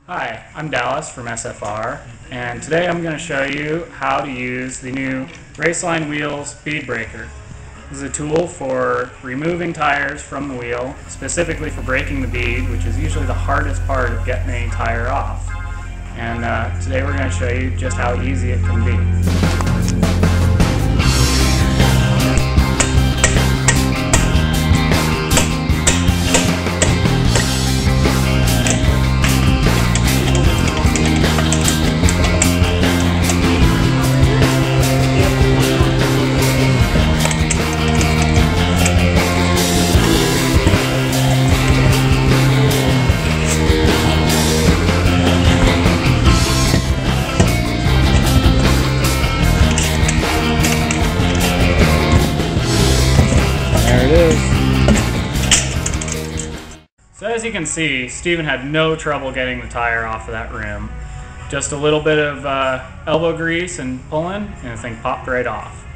Hi, I'm Dallas from SFR, and today I'm going to show you how to use the new Raceline Wheels Bead Breaker. This is a tool for removing tires from the wheel, specifically for breaking the bead, which is usually the hardest part of getting a tire off. And today we're going to show you just how easy it can be. There it is. So as you can see, Steven had no trouble getting the tire off of that rim. Just a little bit of elbow grease and pulling, and the thing popped right off.